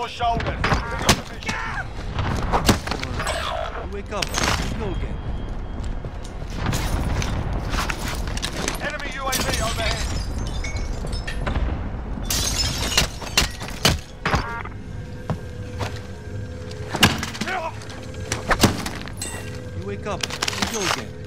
your shoulders. Wake up. Let's go again. Enemy UAV overhead. You wake up. Let's go again.